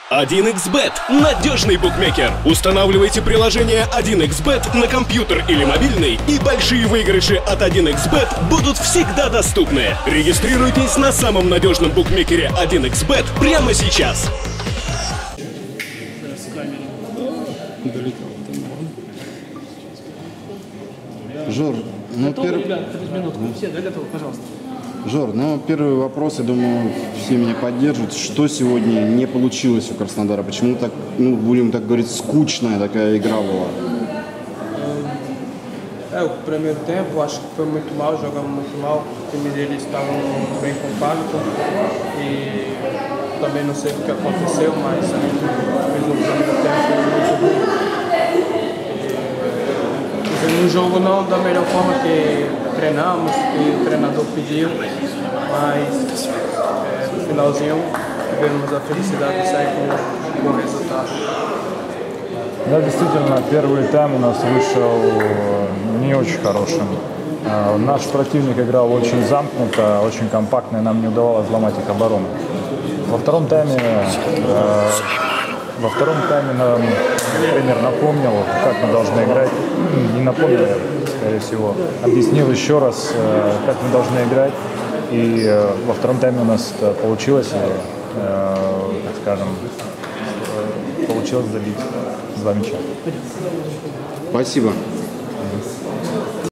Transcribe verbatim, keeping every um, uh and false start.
один икс бет – надежный букмекер. Устанавливайте приложение один икс бет на компьютер или мобильный, и большие выигрыши от один икс бет будут всегда доступны. Регистрируйтесь на самом надежном букмекере один икс бет прямо сейчас. Жор, ну первый... Все, да, готовы, пожалуйста. Жор, ну первый вопрос, я думаю, все меня поддержат. Что сегодня не получилось у Краснодара? Почему так, ну, будем так говорить, скучная такая игра была? É, o primeiro tempo acho que foi muito mal, jogamos muito mal. O time deles estava muito bem compacto e também não sei o que aconteceu, mas a gente fez um primeiro tempo muito ruim. No jogo não da melhor forma que treinamos, que o treinador pediu, mas é, no finalzinho tivemos a felicidade de sair com um bom resultado. Да, действительно, первый тайм у нас вышел не очень хорошим. Наш противник играл очень замкнуто, очень компактно, и нам не удавалось взломать их оборону. Во втором тайме, во втором тайме нам тренер напомнил, как мы должны играть. Не напомнил, скорее всего, объяснил еще раз, как мы должны играть. И во втором тайме у нас это получилось, и, так скажем, получилось забить два мяча. Спасибо.